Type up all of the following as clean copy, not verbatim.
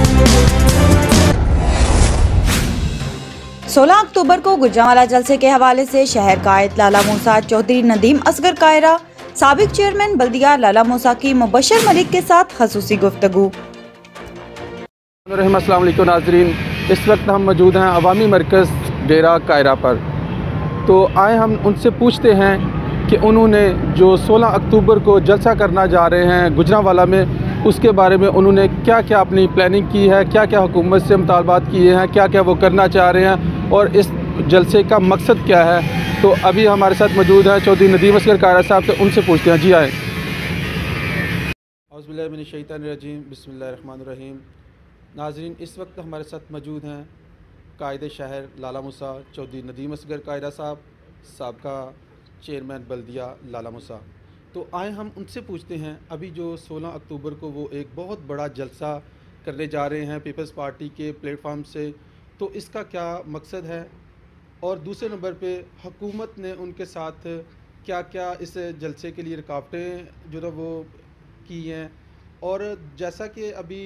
16 अक्टूबर को गुजरांवाला जलसे के हवाले से शहर कायद लाला मूसा चौधरी नदीम असगर कायरा साबिक चेयरमैन बल्दिया लाला मूसा की मुबशर मलिक के साथ खसूसी गुफ्तगू। अस्सलाम वालेकुम नाज़रीन, इस वक्त हम मौजूद हैं अवामी मरकज़ डेरा कायरा पर। तो आए हम उनसे पूछते हैं कि उन्होंने जो 16 अक्टूबर को जलसा करना जा रहे हैं गुजरांवाला में, उसके बारे में उन्होंने क्या क्या अपनी प्लानिंग की है, क्या क्या हुकूमत से मुतालबात किए हैं, क्या क्या वो करना चाह रहे हैं और इस जलसे का मकसद क्या है। तो अभी हमारे साथ मौजूद हैं चौधरी नदीम असगर कायरा साहब, तो उनसे पूछते हैं। जी आए। औज़ुबिल्लाहि मिनश शैतानिर-रजीम, बिस्मिल्लाहिर्रहमानिर्रहीम। नाज़रीन, इस वक्त हमारे साथ मौजूद हैं कायदे शहर लाला मूसा चौधरी नदीम असगर कायरा साहब, साबका चेयरमैन बल्दिया लाला मूसा। तो आए हम उनसे पूछते हैं, अभी जो 16 अक्टूबर को वो एक बहुत बड़ा जलसा करने जा रहे हैं पीपल्स पार्टी के प्लेटफार्म से, तो इसका क्या मकसद है और दूसरे नंबर पे हुकूमत ने उनके साथ क्या क्या इस जलसे के लिए रुकावटें जो ना वो की हैं। और जैसा कि अभी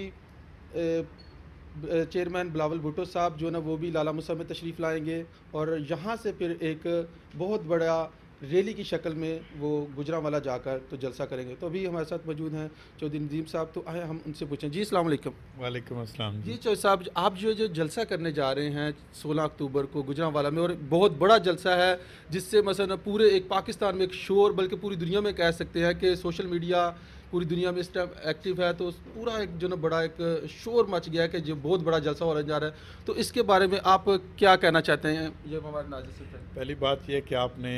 चेयरमैन बिलावल भुट्टो साहब जो ना वो भी लाला मूसा में तशरीफ़ लाएंगे और यहाँ से फिर एक बहुत बड़ा रैली की शक्ल में वो गुजरांवाला जाकर तो जलसा करेंगे। तो अभी हमारे साथ मौजूद हैं चौधरी नदीम साहब, तो आए हम उनसे पूछें। जी अस्सलाम वालेकुम। वालेकुम अस्सलाम। जी चौधरी साहब, आप जो जलसा करने जा रहे हैं 16 अक्टूबर को गुजरांवाला में, और बहुत बड़ा जलसा है जिससे मसलन पूरे एक पाकिस्तान में एक शोर, बल्कि पूरी दुनिया में कह सकते हैं कि सोशल मीडिया पूरी दुनिया में इस टाइम एक्टिव है, तो पूरा एक जो ना बड़ा एक शोर मच गया है कि जो बहुत बड़ा जलसा होने जा रहा है। तो इसके बारे में आप क्या कहना चाहते हैं? ये हमारे नाज़रीन से पहली बात यह कि आपने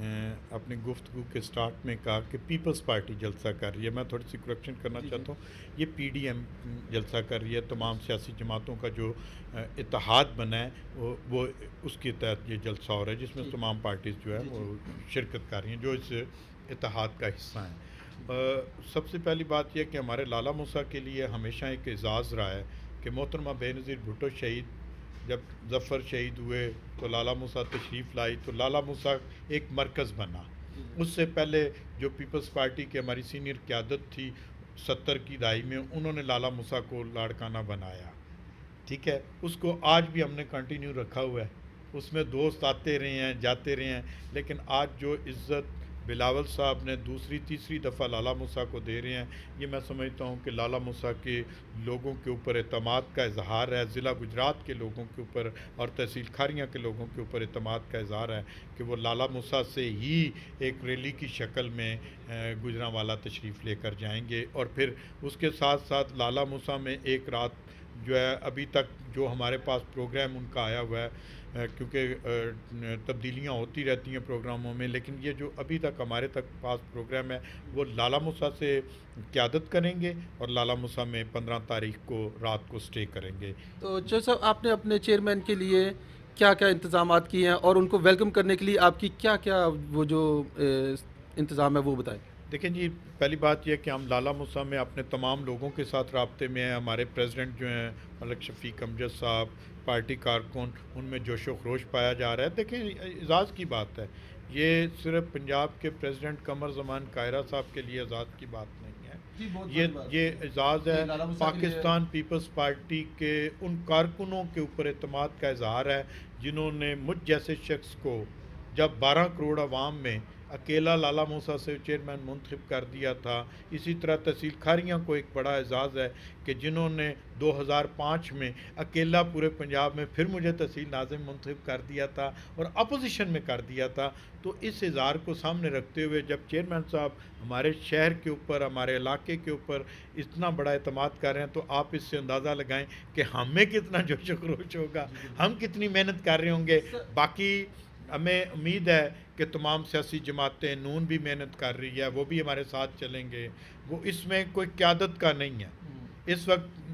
अपनी गुफ्तगू के स्टार्ट में कहा कि पीपल्स पार्टी जलसा कर रही है। मैं थोड़ी सी करेक्शन करना चाहता हूँ। ये PDM जलसा कर रही है। तमाम सियासी जमातों का जो इत्तेहाद बना है वो उसके तहत ये जलसा हो रहा है, जिसमें तमाम पार्टीज़ जो है वो शिरकत कर रही हैं जो इस इत्तेहाद का हिस्सा हैं। सबसे पहली बात यह कि हमारे लाला मूसा के लिए हमेशा एक एजाज़ रहा है कि मोहतरमा बेनज़ीर भुट्टो शहीद जब ज़फ़र शहीद हुए तो लाला मूसा तशरीफ़ लाई, तो लाला मूसा एक मरकज़ बना। उससे पहले जो पीपल्स पार्टी की हमारी सीनियर क़यादत थी 70 की दहाई में, उन्होंने लाला मूसा को लाड़काना बनाया। ठीक है, उसको आज भी हमने कंटिन्यू रखा हुआ है। उसमें दोस्त आते रहे हैं, जाते रहे हैं, लेकिन आज जो इज़्ज़त बिलावल साहब ने दूसरी तीसरी दफ़ा लाला मूसा को दे रहे हैं, ये मैं समझता हूँ कि लाला मूसा के लोगों के ऊपर एतमाद का इजहार है, ज़िला गुजरात के लोगों के ऊपर और तहसील खारियाँ के लोगों के ऊपर एतमाद का इजहार है कि वो लाला मूसा से ही एक रैली की शक्ल में गुजरांवाला तशरीफ़ लेकर जाएंगे। और फिर उसके साथ साथ लाला मूसा में एक रात जो है, अभी तक जो हमारे पास प्रोग्राम उनका आया हुआ है, क्योंकि तब्दीलियाँ होती रहती हैं प्रोग्रामों में, लेकिन ये जो अभी तक हमारे तक पास प्रोग्राम है वो लाला मूसा से क़यादत करेंगे और लाला मूसा में 15 तारीख को रात को स्टे करेंगे। तो जैसा आपने अपने चेयरमैन के लिए क्या क्या इंतज़ामात किए हैं और उनको वेलकम करने के लिए आपकी क्या क्या वो जो इंतज़ाम है वो बताएं। देखें जी, पहली बात यह कि हम लाला मूसा में अपने तमाम लोगों के साथ राब्ते में हैं। हमारे प्रेसिडेंट जो हैं मलिक शफीक अमजद साहब, पार्टी कारकुन, उनमें जोशो खरोश पाया जा रहा है। देखें, एजाज़ की बात है, ये सिर्फ पंजाब के प्रेसिडेंट कमर ज़मान कायरा साहब के लिए एजाज़ की बात नहीं है। ये एजाज़ है पाकिस्तान पीपल्स पार्टी के उन कारकुनों के ऊपर एतमाद का इजहार है जिन्होंने मुझ जैसे शख्स को जब 12 करोड़ आवाम में अकेला लाला मूसा से चेयरमैन मुंतखब कर दिया था। इसी तरह तहसील खारियाँ को एक बड़ा एजाज़ है कि जिन्होंने 2005 में अकेला पूरे पंजाब में फिर मुझे तहसील नाज़िम मुंतखब कर दिया था और अपोजिशन में कर दिया था। तो इस इज़हार को सामने रखते हुए जब चेयरमैन साहब हमारे शहर के ऊपर, हमारे इलाके के ऊपर इतना बड़ा एतमाद कर रहे हैं, तो आप इससे अंदाज़ा लगाएं कि हमें कितना जोश खरोश होगा, हम कितनी मेहनत कर रहे होंगे। बाकी हमें उम्मीद है कि तमाम सियासी जमातें, नून भी मेहनत कर रही है, वो भी हमारे साथ चलेंगे। वो इसमें कोई क़यादत का नहीं है। इस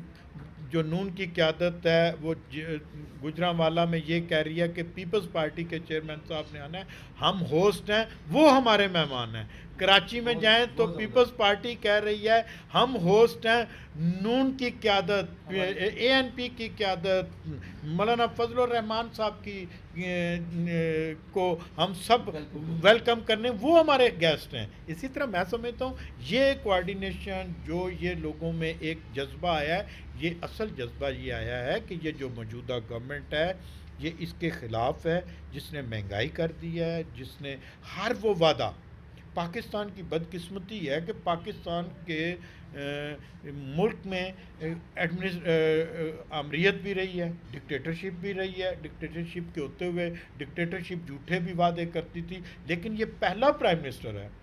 वक्त जो नून की क़यादत है वो गुजरांवाला में ये कह रही है कि पीपल्स पार्टी के चेयरमैन साहब ने आना है, हम होस्ट हैं, वो हमारे मेहमान हैं। कराची में जाएं तो पीपल्स पार्टी कह रही है हम होस्ट हैं नून की क़यादत, ANP की क़यादत, मौलाना फजलुर रहमान साहब की को हम सब वेलकम करने, वो हमारे गेस्ट हैं। इसी तरह मैं समझता हूँ ये कोऑर्डिनेशन जो ये लोगों में एक जज्बा आया है, ये असल जज्बा ये आया है कि ये जो मौजूदा गवर्नमेंट है ये इसके ख़िलाफ़ है, जिसने महंगाई कर दी है, जिसने हर वो वादा, पाकिस्तान की बदकिस्मती है कि पाकिस्तान के मुल्क में आमरीत भी रही है, डिक्टेटरशिप भी रही है, डिक्टेटरशिप के होते हुए डिक्टेटरशिप झूठे भी वादे करती थी, लेकिन ये पहला प्राइम मिनिस्टर है,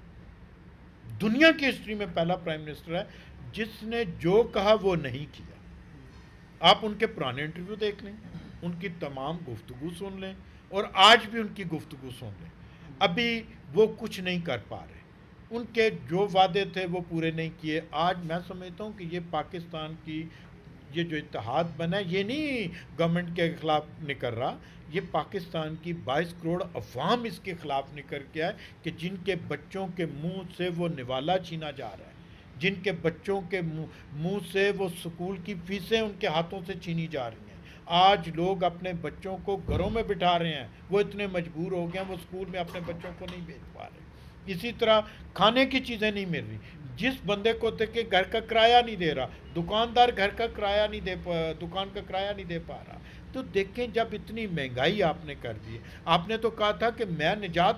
दुनिया की हिस्ट्री में पहला प्राइम मिनिस्टर है जिसने जो कहा वो नहीं किया। आप उनके पुराने इंटरव्यू देख लें, उनकी तमाम गुफ्तगू सुन लें और आज भी उनकी गुफ्तगू सुन लें, अभी वो कुछ नहीं कर पा रहे, उनके जो वादे थे वो पूरे नहीं किए। आज मैं समझता हूँ कि ये पाकिस्तान की ये जो इत्तेहाद बना है ये नहीं गवर्नमेंट के ख़िलाफ़ निकल रहा, ये पाकिस्तान की 22 करोड़ अवाम इसके ख़िलाफ़ निकल के है कि जिनके बच्चों के मुंह से वो निवाला छीना जा रहा है, जिनके बच्चों के मुंह से वो स्कूल की फ़ीसें उनके हाथों से छीनी जा रही हैं। आज लोग अपने बच्चों को घरों में बिठा रहे हैं, वो इतने मजबूर हो गए हैं वो स्कूल में अपने बच्चों को नहीं भेज पा रहे। इसी तरह खाने की चीज़ें नहीं मिल रही, जिस बंदे को देख के घर का किराया नहीं दे रहा, दुकानदार घर का किराया नहीं दे दुकान का किराया नहीं दे पा रहा। तो देखें जब इतनी महंगाई आपने कर दी, आपने तो कहा था कि मैं निजात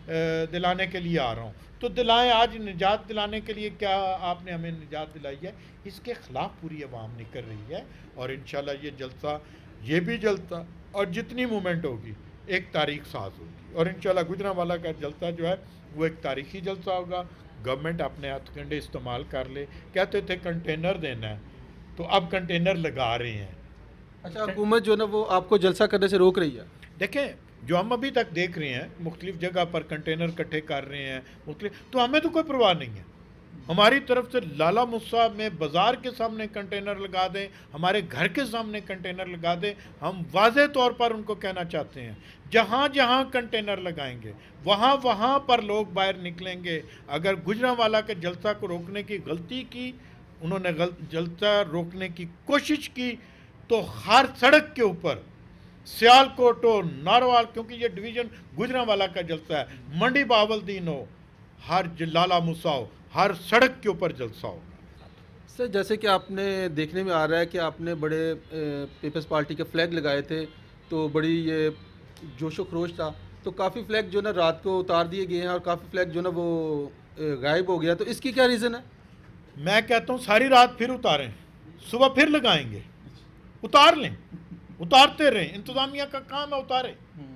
दिलाने के लिए आ रहा हूँ, तो दिलाएं। आज निजात दिलाने के लिए क्या आपने हमें निजात दिलाई है? इसके ख़िलाफ़ पूरी आवाम निकल रही है और इंशाल्लाह ये जलसा, ये भी जलसा और जितनी मूवमेंट होगी एक तारीख साज होगी और इंशाल्लाह गुजरांवाला का जलसा जो है वो एक तारीखी जलसा होगा। गवर्नमेंट अपने हथकंडे इस्तेमाल कर ले, कहते थे कंटेनर देना है तो अब कंटेनर लगा रहे हैं। अच्छा, हुकूमत जो ना वो आपको जलसा करने से रोक रही है? देखें जो हम अभी तक देख रहे हैं मुख्तलिफ जगह पर कंटेनर इकट्ठे कर रहे हैं तो हमें तो कोई परवाह नहीं है। हमारी तरफ से लाला मुसा में बाज़ार के सामने कंटेनर लगा दें, हमारे घर के सामने कंटेनर लगा दें, हम वाज़े तौर पर उनको कहना चाहते हैं जहाँ जहाँ कंटेनर लगाएंगे वहाँ वहाँ पर लोग बाहर निकलेंगे। अगर गुजरांवाला के जलसा को रोकने की गलती की, उन्होंने जलसा रोकने की कोशिश की, तो हर सड़क के ऊपर सियालकोट हो, नारवाल, क्योंकि ये डिवीज़न गुजरांवाला का जलसा है, मंडी बावलदीन हो, हर लाला मुसा हो, हर सड़क के ऊपर जलसा होगा। सर जैसे कि आपने देखने में आ रहा है कि आपने बड़े पीपल्स पार्टी के फ्लैग लगाए थे तो बड़ी ये जोशो खरोश था, तो काफ़ी फ्लैग जो ना रात को उतार दिए गए हैं और काफ़ी फ्लैग जो ना वो गायब हो गया, तो इसकी क्या रीज़न है? मैं कहता हूँ सारी रात फिर उतारें, सुबह फिर लगाएंगे, उतार लें, उतारते रहें, इंतज़ामिया का काम है उतारें।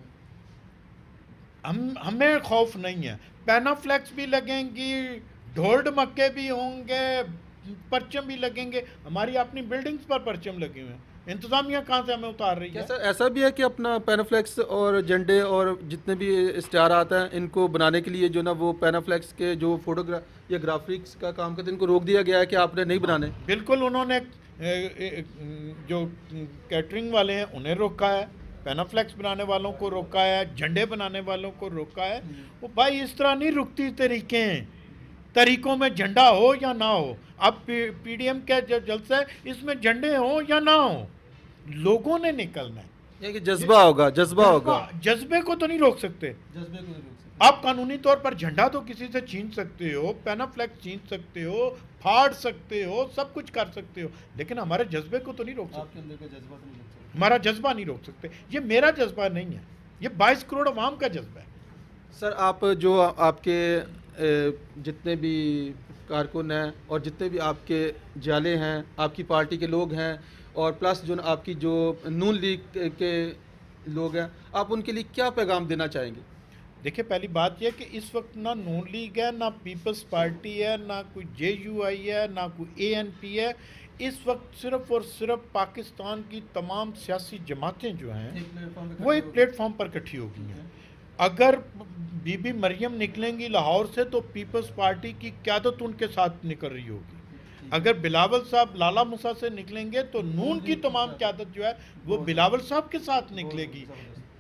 हमें खौफ नहीं है, पैनाफ्लेक्स भी लगेंगी, ढोल ढमक्के भी होंगे, परचम भी लगेंगे, हमारी अपनी बिल्डिंग्स पर परचम लगे हुए हैं, इंतज़ामिया कहाँ से हमें उतार रही है? ऐसा भी है कि अपना पैनाफ्लेक्स और झंडे और जितने भी इश्तिहार आता है इनको बनाने के लिए जो ना वो पैनाफ्लेक्स के जो फोटोग्राफ या ग्राफिक्स का काम करते हैं इनको रोक दिया गया है कि आपने नहीं बनाने? बिल्कुल, उन्होंने जो कैटरिंग वाले हैं उन्हें रोका है, पैनाफ्लेक्स बनाने वालों को रोका है, झंडे बनाने वालों को रोका है। वो भाई इस तरह नहीं रुकती तरीके हैं, तरीकों में झंडा हो या ना हो। अब PDM का जो जलसा है इसमें झंडे हो या ना हो, लोगों ने निकलना है, ये कि जज्बा होगा, जज्बा होगा, जज्बे को तो नहीं रोक सकते। जज्बे को नहीं रोक सकते। आप कानूनी तौर पर झंडा तो किसी से छीन सकते हो, पैनाफ्लेक्स छीन सकते हो, फाड़ सकते हो, सब कुछ कर सकते हो, लेकिन हमारे जज्बे को तो नहीं रोक सकते। आपके अंदर का जज्बा तो नहीं रोक सकते। हमारा जज्बा नहीं रोक सकते, ये मेरा जज्बा नहीं है, ये 22 करोड़ अवाम का जज्बा है। सर आप जो आपके जितने भी कारकुन हैं और जितने भी आपके जाले हैं, आपकी पार्टी के लोग हैं और प्लस जो आपकी जो नून लीग के लोग हैं, आप उनके लिए क्या पैगाम देना चाहेंगे? देखिए पहली बात यह कि इस वक्त ना नून लीग है, ना पीपल्स पार्टी है, ना कोई JUI है, ना कोई ANP है। इस वक्त सिर्फ़ और सिर्फ पाकिस्तान की तमाम सियासी जमातें जो हैं वो एक प्लेटफॉर्म पर इकट्ठी हो गई हैं। अगर बीबी मरियम निकलेंगी लाहौर से तो पीपल्स पार्टी की क़यादत उनके साथ निकल रही होगी। अगर बिलावल साहब लाला मुसा से निकलेंगे तो नून की तमाम क़यादत जो है वो बिलावल साहब के साथ निकलेगी।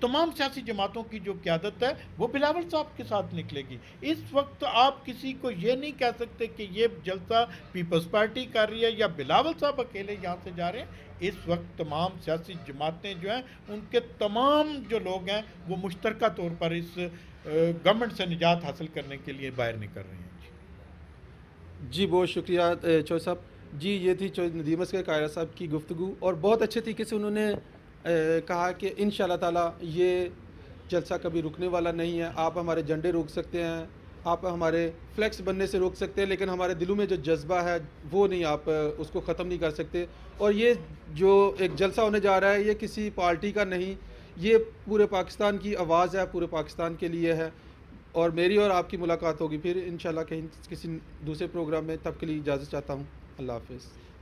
तमाम सियासी जमातों की जो क़यादत है वो बिलावल साहब के साथ निकलेगी। इस वक्त आप किसी को ये नहीं कह सकते कि ये जलसा पीपल्स पार्टी कर रही है या बिलावल साहब अकेले यहाँ से जा रहे हैं। इस वक्त तमाम सियासी जमातें जो हैं उनके तमाम जो लोग हैं वो मुश्तरका तौर पर इस गवर्नमेंट से निजात हासिल करने के लिए बाहर निकल रहे हैं। जी बहुत शुक्रिया चौधरी साहब। जी ये थी चौधरी नदीम असगर कायरा साहब की गुफ्तगू, और बहुत अच्छे तरीके से उन्होंने कहा कि इंशाअल्लाह ताला ये जलसा कभी रुकने वाला नहीं है। आप हमारे झंडे रोक सकते हैं, आप हमारे फ्लैक्स बनने से रोक सकते हैं, लेकिन हमारे दिलों में जो जज्बा है वो नहीं, आप उसको ख़त्म नहीं कर सकते। और ये जो एक जलसा होने जा रहा है ये किसी पार्टी का नहीं, ये पूरे पाकिस्तान की आवाज़ है, पूरे पाकिस्तान के लिए है। और मेरी और आपकी मुलाकात होगी फिर इंशाल्लाह कहीं किसी दूसरे प्रोग्राम में। तब के लिए इजाज़त चाहता हूँ। अल्लाह हाफ़िज़।